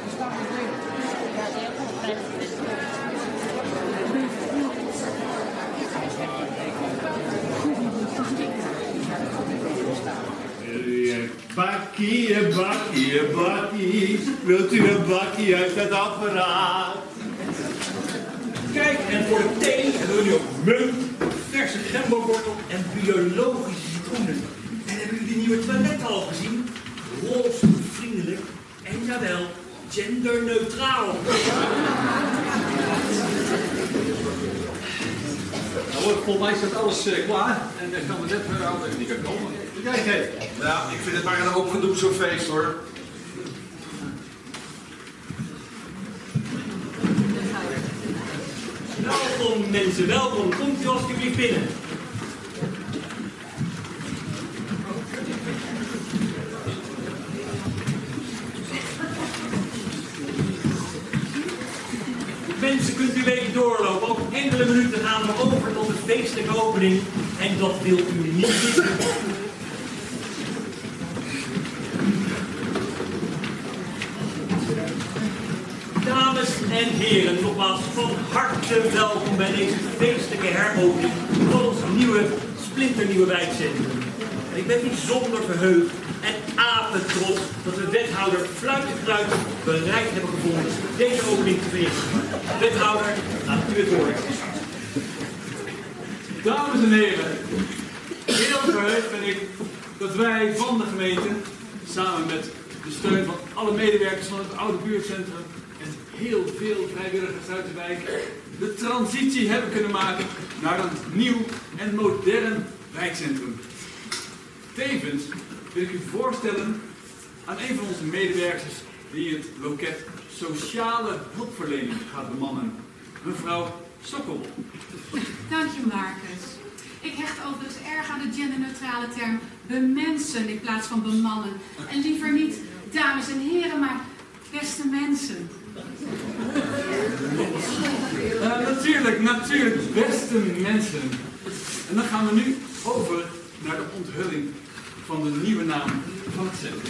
Bakkie, wilt u een bakkie uit het apparaat? Kijk, en voor de thee hebben we nu ook munt, verse gemberwortel en biologische citroenen. En hebben jullie de nieuwe toiletten al gezien? Roze, vriendelijk en jawel, genderneutraal. Nou, volgens mij staat alles klaar en dan gaan we net aan de technica komen. Kijk eens. Nou, ik vind het maar een hoop gedoe zo'n feest hoor. Welkom mensen, welkom. Komt u alsjeblieft binnen. Mensen, kunt u even doorlopen. Over enkele minuten gaan we over tot de feestelijke opening. En dat wilt u niet missen. Dames en heren, nogmaals van harte welkom bij deze feestelijke heropening van ons nieuwe, splinternieuwe wijkcentrum. En ik ben bijzonder verheugd en apetrots dat we wethouder Fluit bereid hebben gevonden deze opening te verrichten. Wethouder, laat u het woord. Dames en heren, heel verheugd ben ik dat wij van de gemeente, samen met de steun van alle medewerkers van het oude buurtcentrum en heel veel vrijwilligers uit de wijk, de transitie hebben kunnen maken naar een nieuw en modern wijkcentrum. Tevens wil ik u voorstellen aan een van onze medewerkers die het loket sociale hulpverlening gaat bemannen, mevrouw Sokkel. Dank je, Marcus. Ik hecht overigens erg aan de genderneutrale term bemensen in plaats van bemannen. En liever niet dames en heren, maar beste mensen. Natuurlijk, beste mensen. En dan gaan we nu over naar de onthulling van de nieuwe naam van het centrum.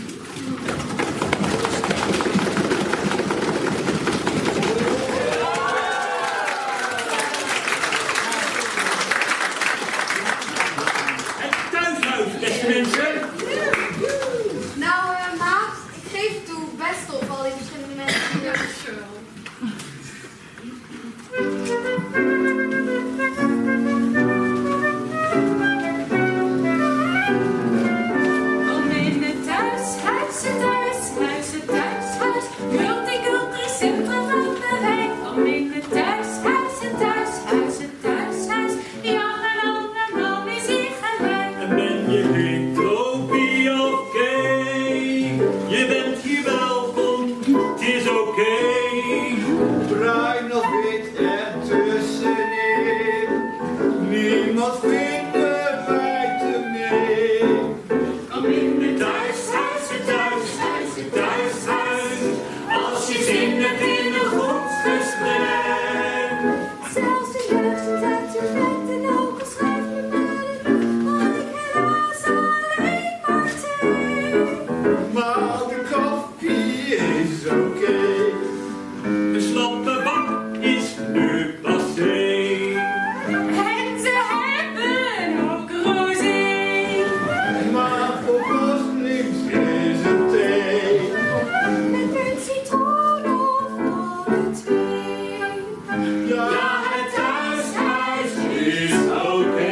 Het thuishuis, beste mensen. Nou, maat, ik geef het toe, best op al die verschillende mensen hier. Kom in het thuishuis, het thuishuis, het thuishuis. Multicultureel van de wijk. Kom in het thuishuis, het thuishuis, het thuishuis. Jan en allemaal is hier gelijk. En ben je hetero, bi of gay? Je bent hier welkom, het is oké. Bruin of wit ertussenin, niemand vinden wij te min. Kom in het Thuishuis, het thuishuis, het thuishuis. Als je zin hebt in een goed gesprek. Zelfs de jeugd uit je bed en ook al schrijf je maar, maar ik helaas alleen maar thee. Maar de koffie is oké. De slappe bak is nu passé. En ze hebben ook rosé. Maar voor moslims is het thee. Met een citroen of alle twee. Ja, Het thuishuis is oké.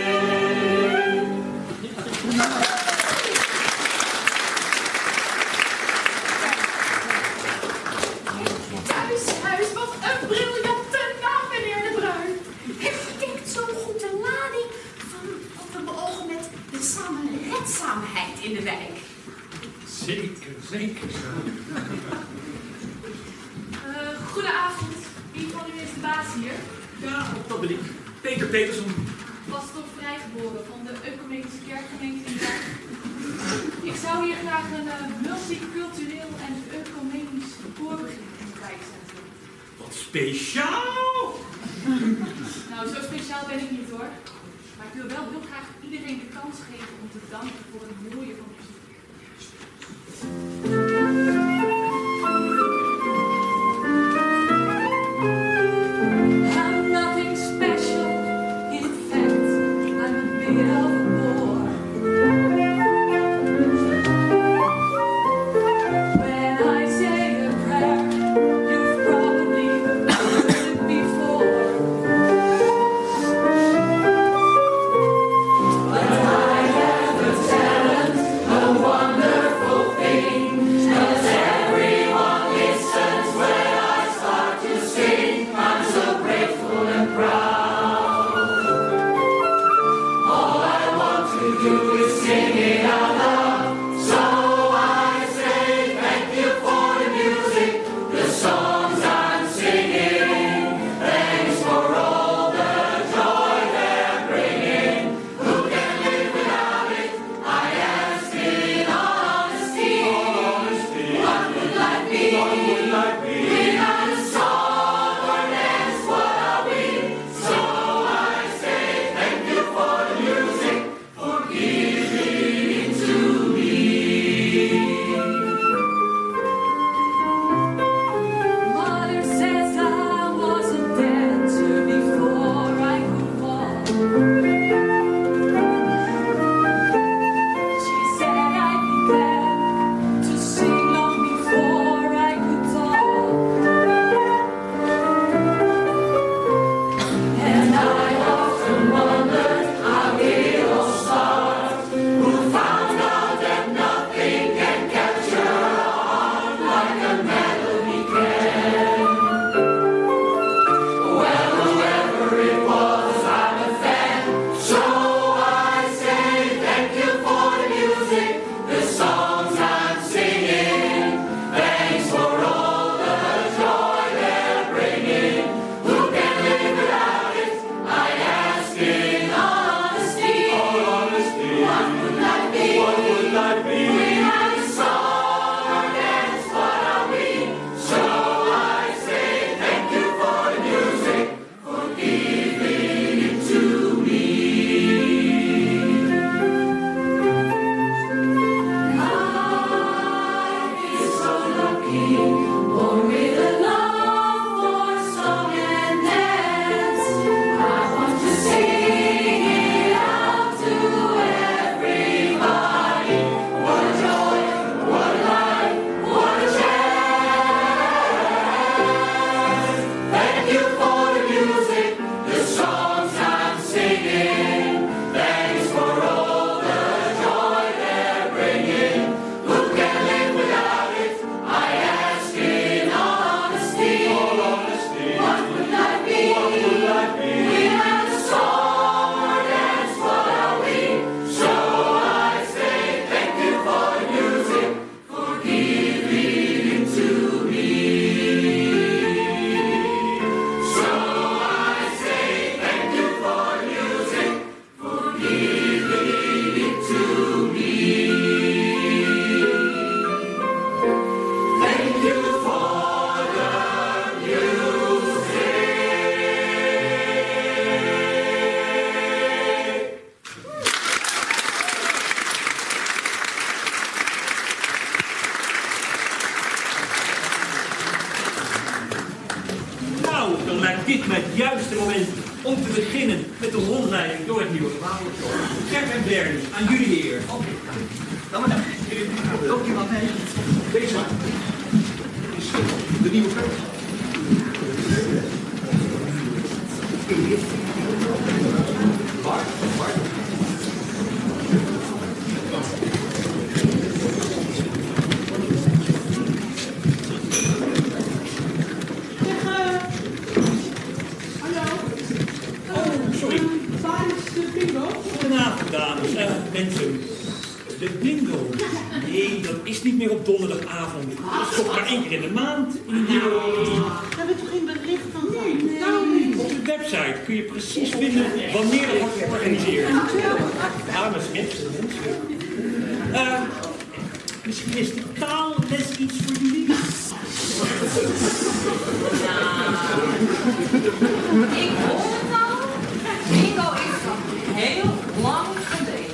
Thuishuis, wat een briljante naam, meneer De Bruin. Het dekt zo'n goede lading van wat we beogen met de samenredzaamheid in de wijk. Zeker, zeker. Goedenavond. Wie van u is de baas hier? Ja, dat ben ik. Peter Peterson. Pastor vrijgeboren van de Ecumenische Kerkgemeente in Dijk. Ik zou hier graag een multicultureel en ecumenisch koor beginnen in het wijkcentrum. Wat speciaal! Nou, zo speciaal ben ik niet hoor. Maar ik wil wel heel graag iedereen de kans geven om te danken voor het mooie van muziek. dit maar het juiste moment om te beginnen met de rondleiding door het nieuwe gebouw. Gert en Bernie, aan jullie heer. Dan maar. Loopt iemand mee? Deze maar. Is de nieuwe plek. Waar? Goedenavond, dames. Mensen. De bingo. Nee, dat is niet meer op donderdagavond. Dat is toch maar 1 keer in de maand. Daar hebben we toch geen bericht van? Nee. Op de website kun je precies vinden wanneer het wordt georganiseerd. Dames, mensen. Misschien is de taalles iets voor jullie. Ik hoor het al. Bingo is van heel lang geleden.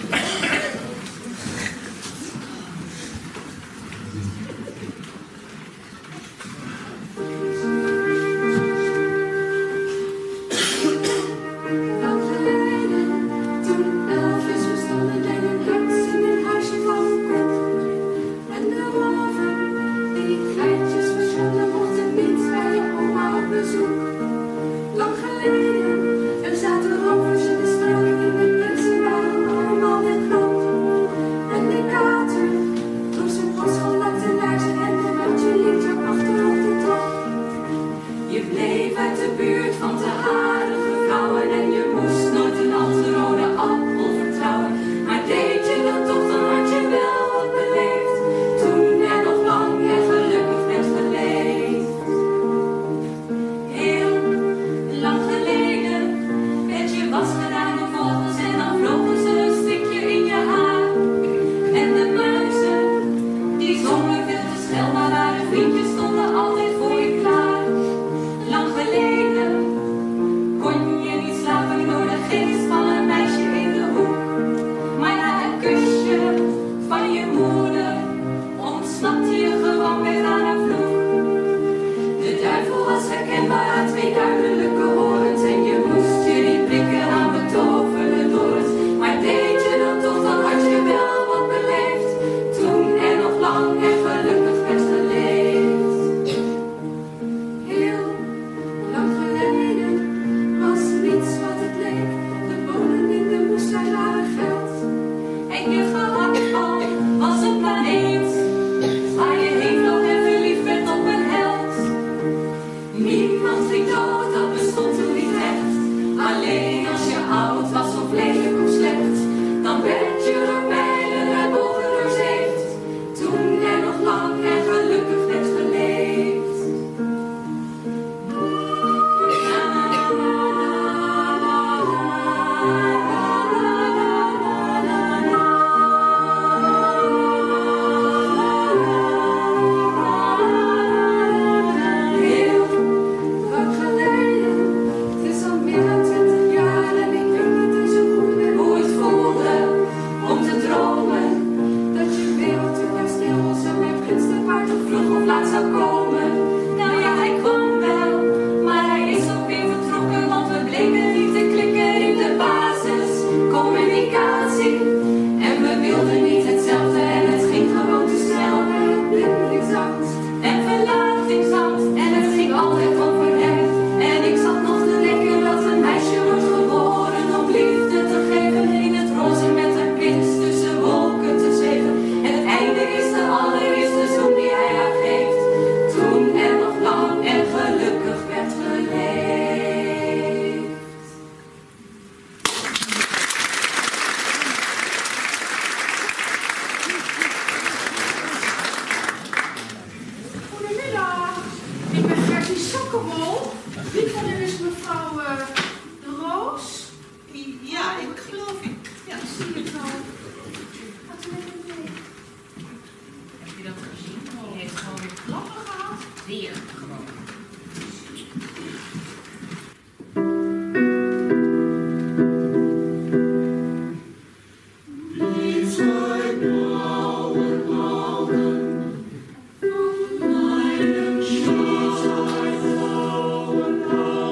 Lang geleden, toen Elvis verstonden en een heks in een huisje van kop. En de wolven, die geitjes verschonden, mochten niet bij je oma op bezoek. Lang geleden, er zaten rovers in de strook en de mensen waren allemaal net knap. En de kater droeg zijn pasgelakte laarzen en de mandje liet er achter op de trap. Je bleef uit de buurt van te harige vrouwen en je moest nooit een al te rode appel vertrouwen. Maar deed je dat toch, dan had je wel wat beleefd, toen er nog lang en gelukkig werd geleefd. Heel lang geleden werd je was gedaan door vogels en dan vlogen ze een stukje in je haar. En de muizen, die zongen veel te snel, maar waren vriendjes stonden altijd voor je klaar. Lang geleden kon je niet slapen door de geest van een meisje in de hoek. Maar na een kusje van je moeder ontsnapte je gewoon weer aan een vloek. De duivel was herkenbaar aan 2 duidelijke horens en je moest je niet prikken aan betoverde dorens. Maar deed je dat toch, dan had je wel wat beleefd, toen er nog lang en gelukkig werd geleefd. Heel lang geleden was niets wat het leek. De bonen in de moestuin waren geld. En je gehaktbal was een planeet waar je heen vloog en verliefd werd op een held. Niemand ging dood, dat bestond toen niet echt. Alleen als je oud was of lelijk of slecht, dan werd je door pijlen naar boven doorzeefd, toen er nog lang en gelukkig werd geleefd. Heel lang geleden, het is al meer dan 20 jaar en ik weet niet eens zo goed meer hoe het voelde om te dromen dat je wereldtoneel was en mijn prins te paard of vroeg of laat zou komen. Nou ja, hij kwam wel, maar hij is ook weer vertrokken, want we bleken niet te klikken in de basis communicatie. En we wilden niet hetzelfde en het ging gewoon te snel. Bindingsangst en verlatingsangst en het ging altijd over hem. En ik zat nog te denken dat een meisje wordt geboren om liefde te geven, in het roze met een prins tussen wolken te zweven. En het einde is de allereerste zoen die hij haar geeft, toen er nog lang en gelukkig werd geleefd. Goedemiddag. Ik ben Gertie Sokkerwol. Wie van u is mevrouw de Roos? Ja, ik geloof ik. Ja, zie je het wel. Gaat u even mee? Heb je dat gezien? Die heeft gewoon weer klappen gehad. Weer gewoon. It's like now and now and she's like now and now.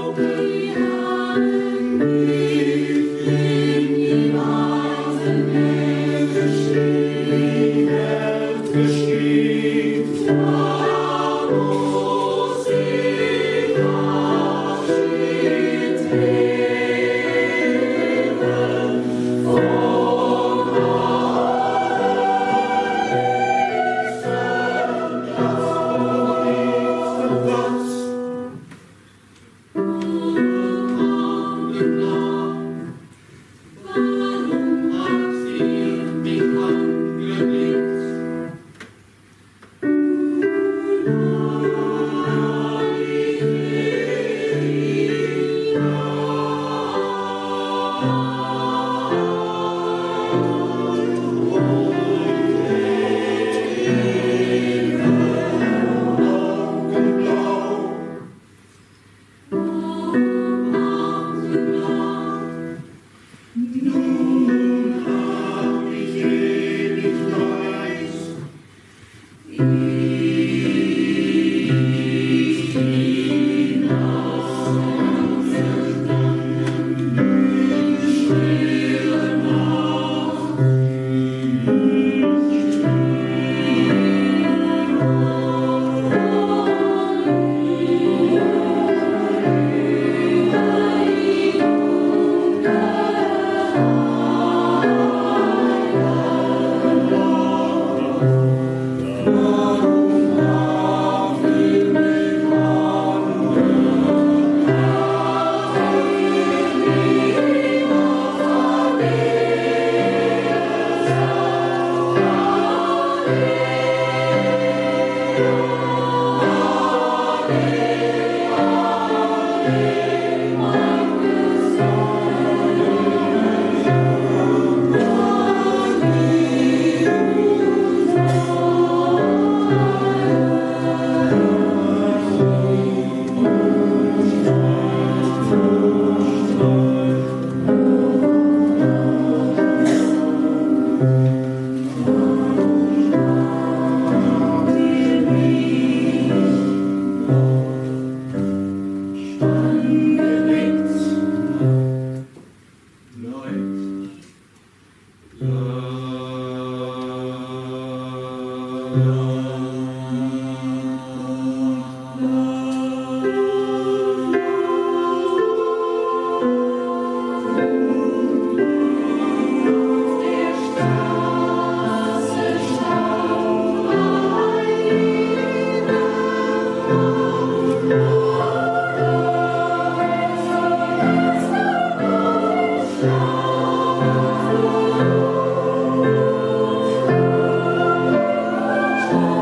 Oh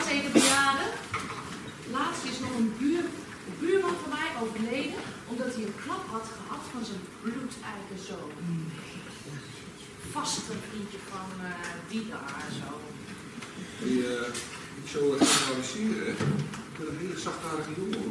zeker bejaarden. Laatst is nog een buurman van mij overleden omdat hij een klap had gehad van zijn bloedeigen zoon. Vast een vriendje van die daar zo. Ik zou het generaliseren. Ik ben een hele zachtaardige jongen.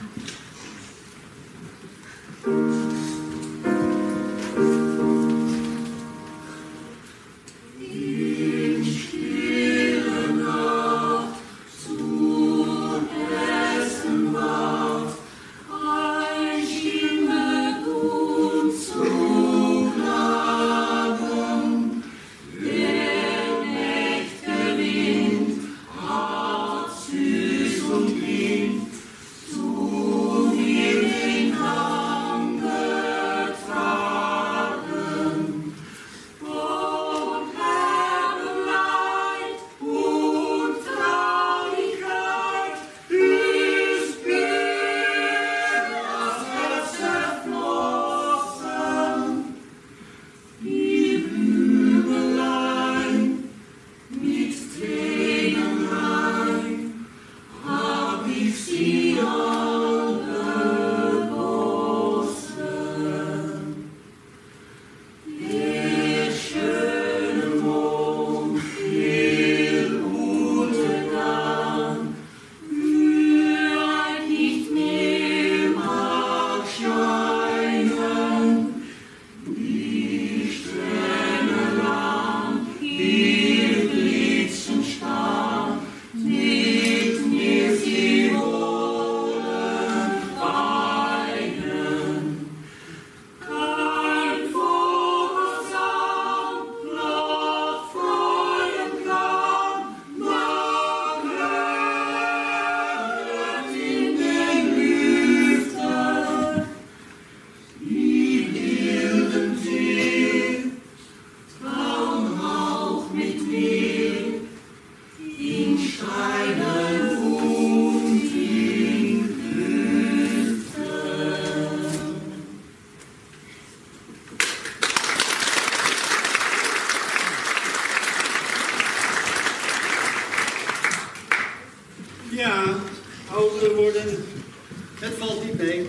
Ja, ouder worden, het valt niet mee.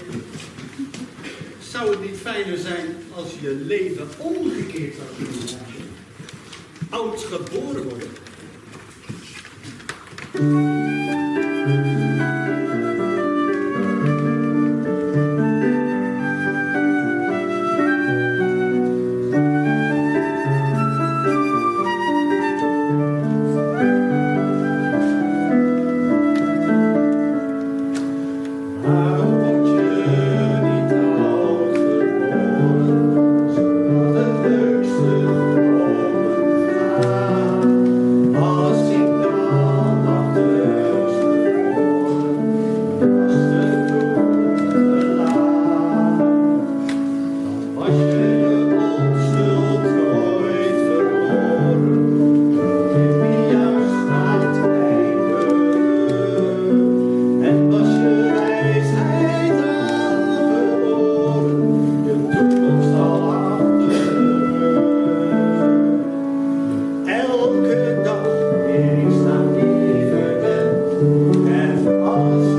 Zou het niet fijner zijn als je leven omgekeerd zou kunnen zijn? Oud geboren worden.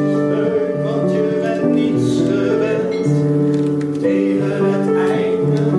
Tegen het einde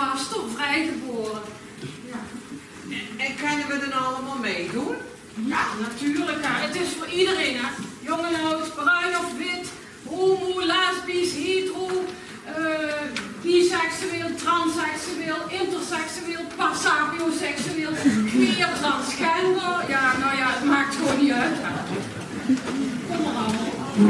pas toch vrijgeboren. Ja. En kunnen we dan allemaal meedoen? Ja, natuurlijk. Ja. Het is voor iedereen. Hè. Jong en oud, bruin of wit, homo, lesbisch, hetero, biseksueel, transseksueel, interseksueel, pasapioseksueel, queer, transgender. Ja, nou ja, het maakt gewoon niet uit. Hè. Kom maar allemaal.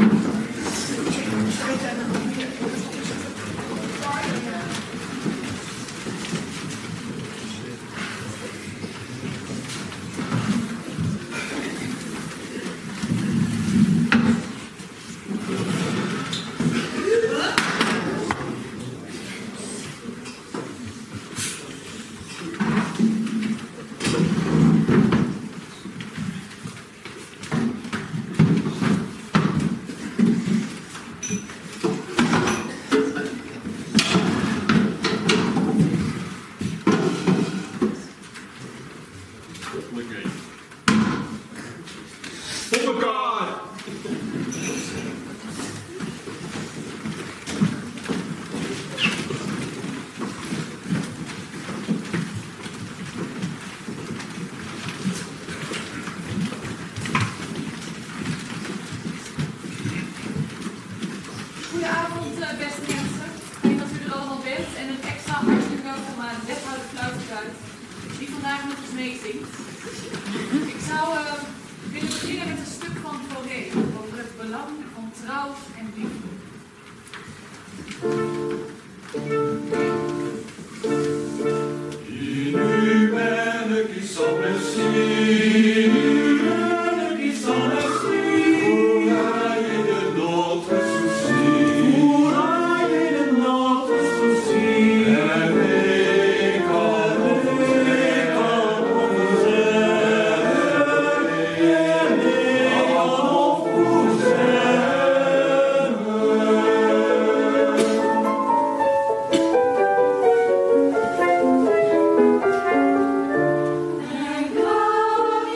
Goedenavond, beste mensen. Ik denk dat u er allemaal bent en een extra hartelijk welkom aan wethouder Fluitenkuit, die vandaag nog eens meezingt. Ik zou willen beginnen met een stuk van Fauré over het belang van trouw en liefde. Nu ben ik iets aan het zien, nu ben ik iets aan het zien. Hoe hij in de nood is zien, hoe hij in de nood is zien. En ik kan zeggen, en ik kan zeggen. En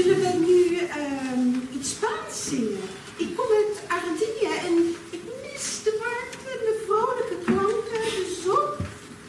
zullen we nu iets Spaans zingen? Ik kom uit Argentinië en ik mis de warmte en de vrolijke klanken, de zon.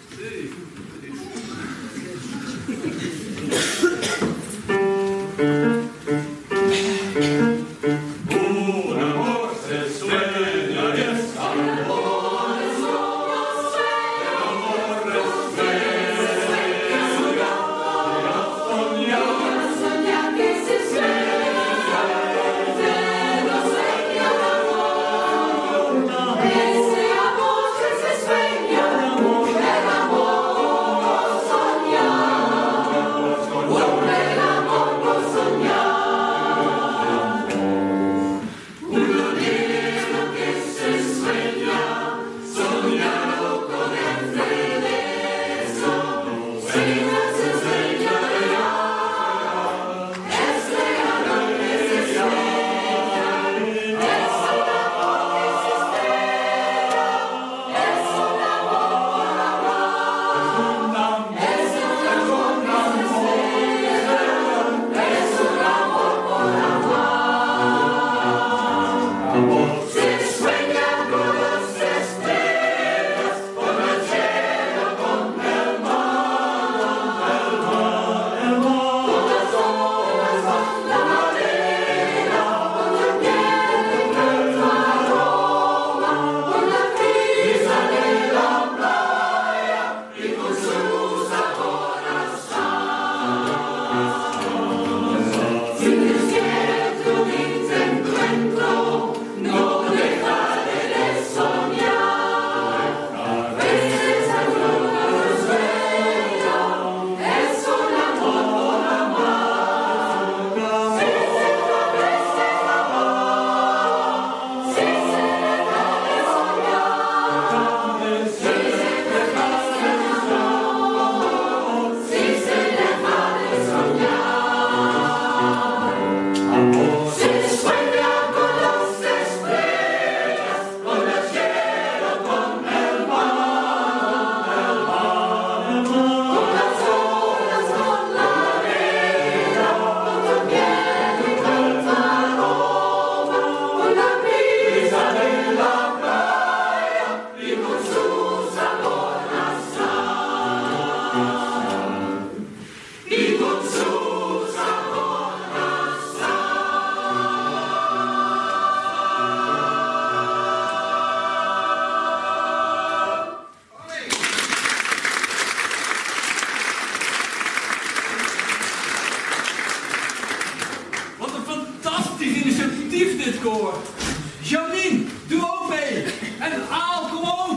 Janine, doe ook mee. En Aal, kom ook.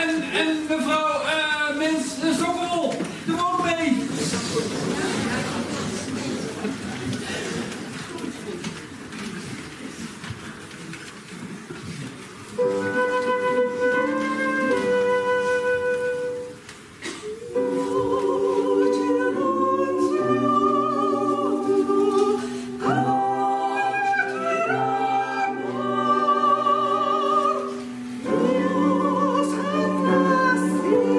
En mevrouw Mens Sokkel, doe ook mee. Sim.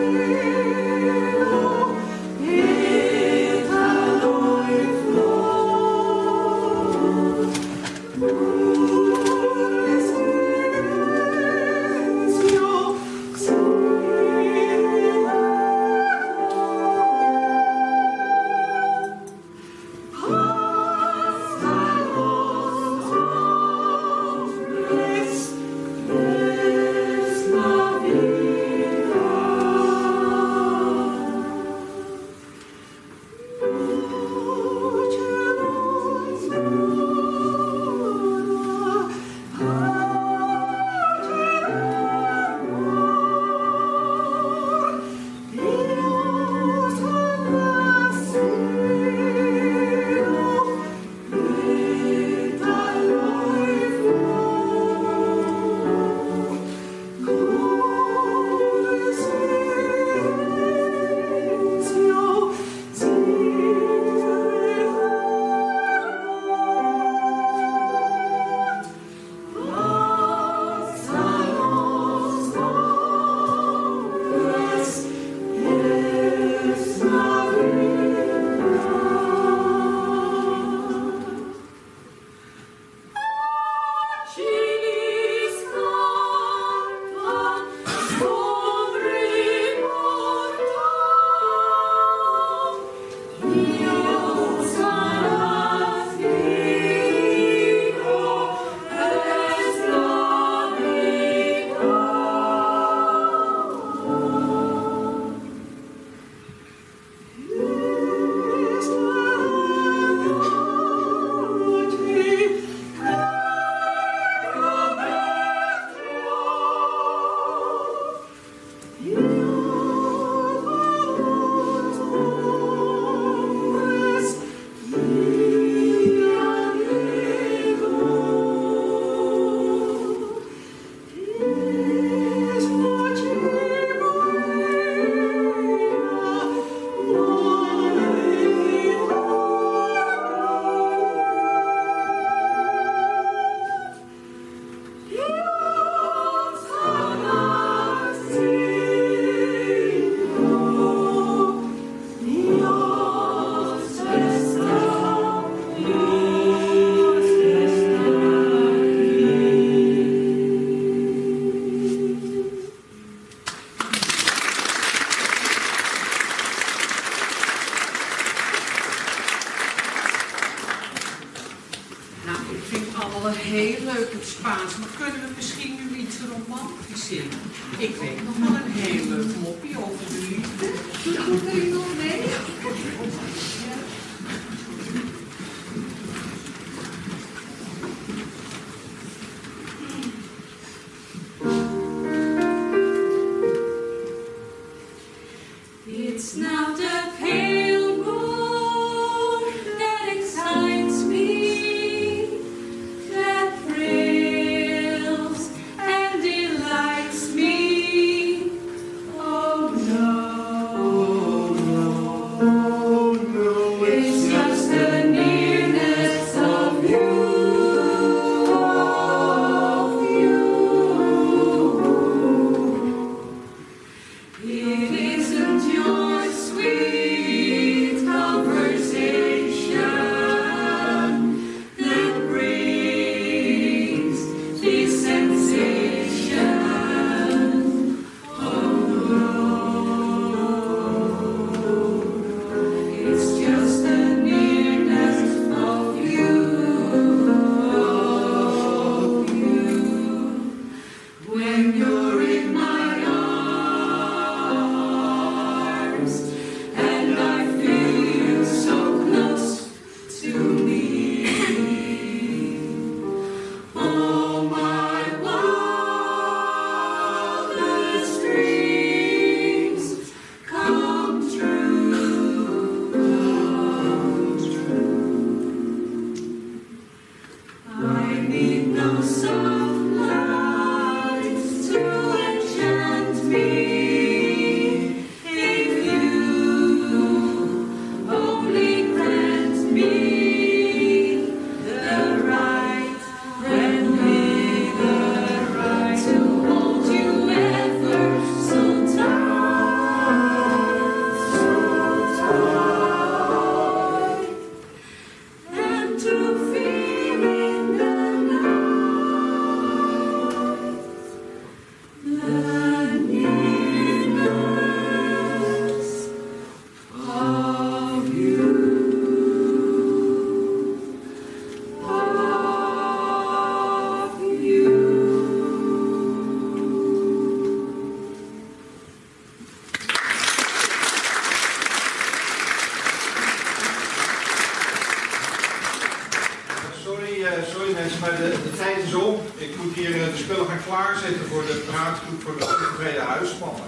Ik vind het allemaal wel heel leuk het Spaans, maar kunnen we misschien nu iets romantisch zingen? Ik weet nog wel een heel leuk mopje over de liefde. Doet er iemand mee? It's not the pale moon that excites me, that thrills and delights me. Oh no, no, it's just the nearness of you. It isn't your sweet conversation that brings this sensation. Oh no, it's just the nearness of you. When you're in my arms, and I feel you so close to me. All my wildest dreams come true. I need no soft lights to enchant me. If you only grant me the right, grant me the right to hold you ever so tight, and to feel in the night the nearness of you. Sorry mensen, maar de tijd is om. Ik moet hier de spullen gaan klaarzetten voor de praatgroep voor de ontevreden huismannen.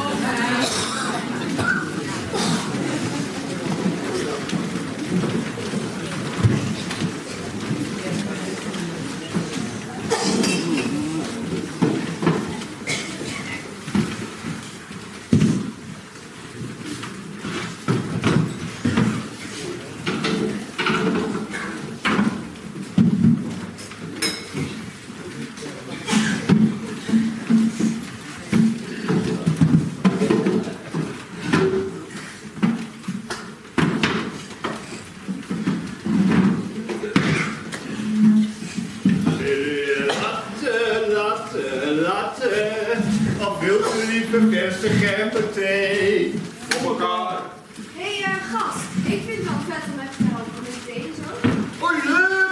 Wat wilt u lieve verse gemberthee? Voor elkaar. Hé, gast, ik vind het wel vet om met te helpen met thee zo. Hoi, leuk!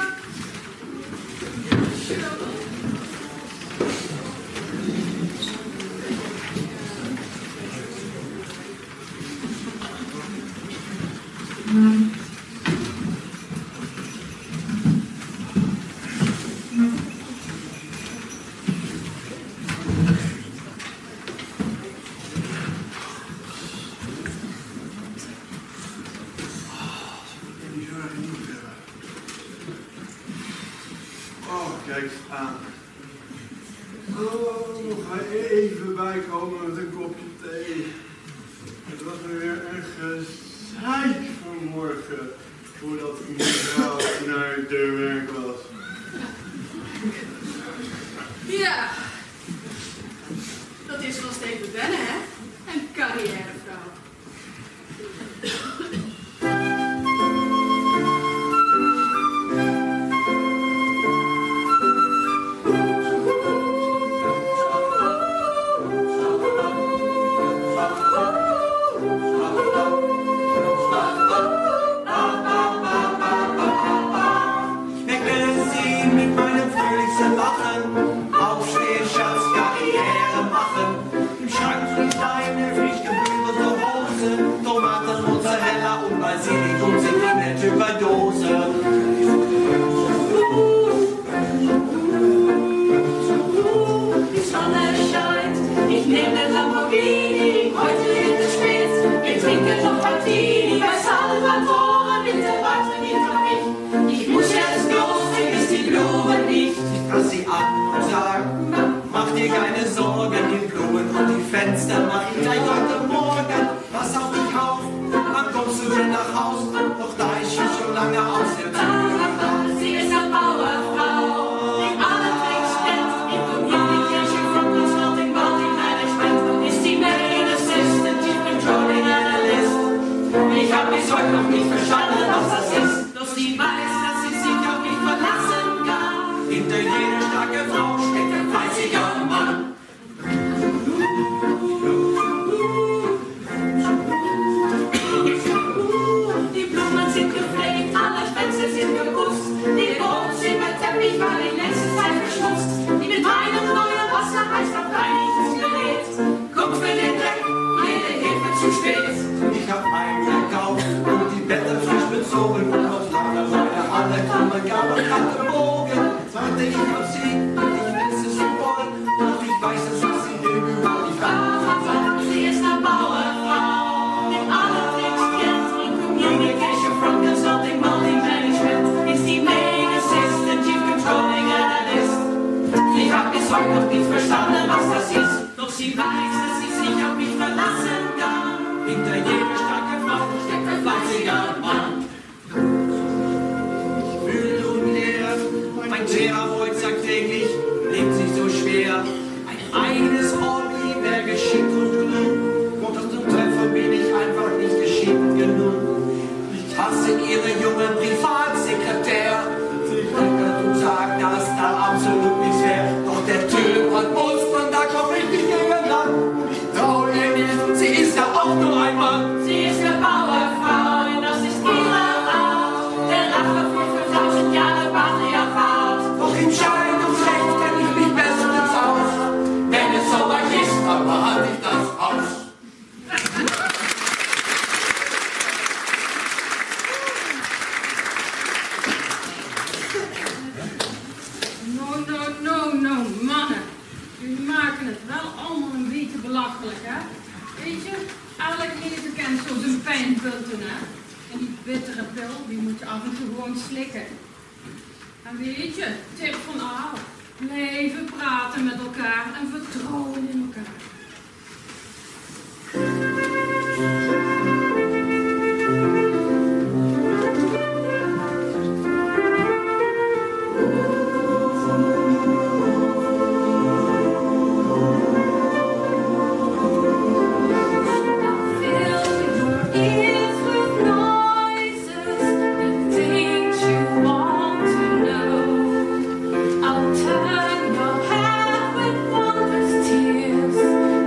Oh, kijk aan. Oh, ga even bijkomen met een kopje thee. Het was weer een gezeik vanmorgen, voordat mevrouw naar de werk was. Ja, dat is wel steeds wennen, hè? Een carrièrevrouw. ich hatte Morgen, warte ich auf sie, und ich wünsche sie voll, doch ich weiß, dass was sie lügen, weil ich war. Sie ist eine Bauerfrau, die alle Tricks kennt und Communication from Consulting Multi-Management ist die Main Assistant, Chief Controlling Analyst. Ich hab bis heute noch nicht verstanden, was das ist, doch sie weiß, dass sie sich auf mich verlassen kann. Hinter jeder starke Frau steckt ein fleißiger Mann. Müde und leer, mein Therapeut sagt täglich, lebt sich so schwer. Ein eigenes Hobby wäre geschickt und genug, doch zum Treffer bin ich einfach nicht geschickt genug. Ich hasse ihre junge Privatsekretär. Sie können und sagen, dass da absolut nichts wäre. Doch der Typ hat Muskeln, da komm ich nicht gegen an. Ich traue ihr nicht, sie ist ja auch nur ein Mann. Sie ist eine Bauerfrau und das ist ihre Art. Der Rache vor 5000 Jahre Patriarchat. Doch im Schein und Schlecht kenn ich mich bestens aus. Wenn es so weit ist, dann behalte ich das aus. No, mannen. Jullie maken het wel allemaal een beetje belachelijk, hè? Weet je, elk leven kent zo zijn pijnpunten, hè? En die bittere pil, die moet je af en toe gewoon slikken. En weet je, tip van Aal. Blijven praten met elkaar en vertrouwen in elkaar. I'll turn your head with wondrous tears.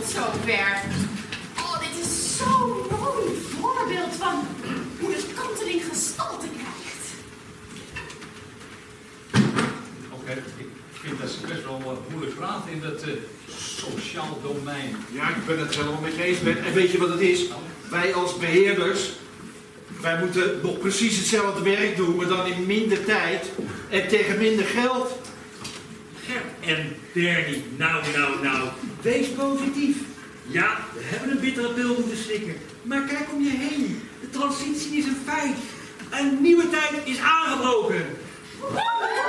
komt zover. Oh, dit is zo'n mooi voorbeeld van hoe de kanteling gestalte krijgt. Oké, ik vind dat ze best wel moeilijk praten in dat sociaal domein. Ja, ik ben het helemaal met je eens, Ben. En weet je wat het is? Wij als beheerders, wij moeten nog precies hetzelfde werk doen, maar dan in minder tijd en tegen minder geld. Ger en Bernie, nou. Wees positief. Ja, we hebben een bittere pil moeten slikken. Maar kijk om je heen. De transitie is een feit. Een nieuwe tijd is aangebroken.